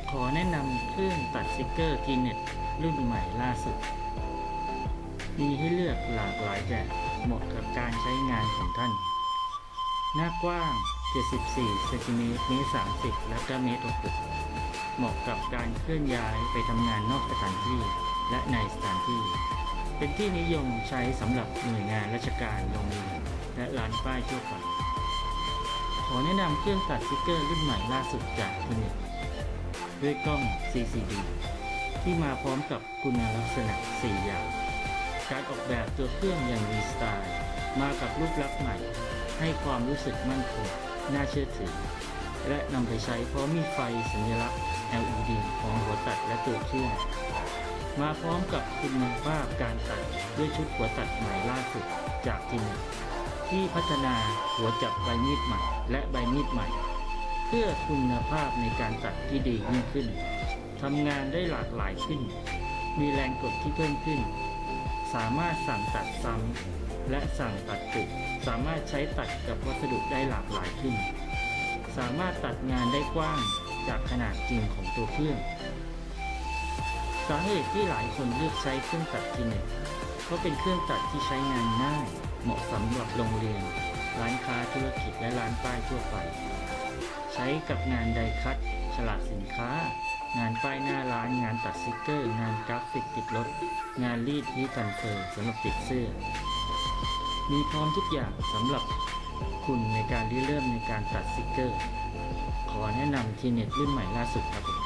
ขอแนะนำเครื่องตัดสติกเกอร์ทีเน็ตรุ่นใหม่ล่าสุดมีให้เลือกหลากหลายแบบเหมาะกับการใช้งานของท่านหน้ากว้าง 74 เซนติเมตรเมตร 30 และก็เมตร 60 เหมาะกับการเคลื่อนย้ายไปทำงานนอกสถานที่และในสถานที่เป็นที่นิยมใช้สำหรับหน่วยงานราชการโรงเรียนและร้านป้ายทั่วไปขอแนะนำเครื่องตัดสติกเกอร์รุ่นใหม่ล่าสุดจากทีเน็ตด้วยกล้อง CCD ที่มาพร้อมกับคุณลักษณะ 4 อย่างการออกแบบตัวเครื่องอย่างมีสไตล์มากับรูปลักษณ์ใหม่ให้ความรู้สึกมั่นคงน่าเชื่อถือและนำไปใช้พร้อมมีไฟสัญลักษณ์ LED ของหัวตัดและตัวเครื่องมาพร้อมกับคุณภาพการตัดด้วยชุดหัวตัดใหม่ล่าสุดจากทีเน็ตที่พัฒนาหัวจับใบมีดใหม่และใบมีดใหม่เพื่อคุณภาพในการตัดที่ดียิ่งขึ้นทำงานได้หลากหลายขึ้นมีแรงกดที่เพิ่มขึ้นสามารถสั่งตัดซ้ำและสั่งตัดจุดสามารถใช้ตัดกับวัสดุได้หลากหลายขึ้นสามารถตัดงานได้กว้างจากขนาดจริงของตัวเครื่องสาเหตุที่หลายคนเลือกใช้เครื่องตัดทีเน็ตเพราะเป็นเครื่องตัดที่ใช้งานง่ายเหมาะสำหรับโรงเรียนร้านค้าธุรกิจและร้านป้ายทั่วไปใช้กับงานไดคัตฉลากสินค้างานป้ายหน้าร้านงานตัดสติกเกอร์งานกราฟิกติดรถงานรีดฮีททรานสเฟอร์สำหรับติดเสื้อมีพร้อมทุกอย่างสำหรับคุณในการเริ่มในการตัดสติกเกอร์ขอแนะนำทีเน็ตรุ่นใหม่ล่าสุดครับ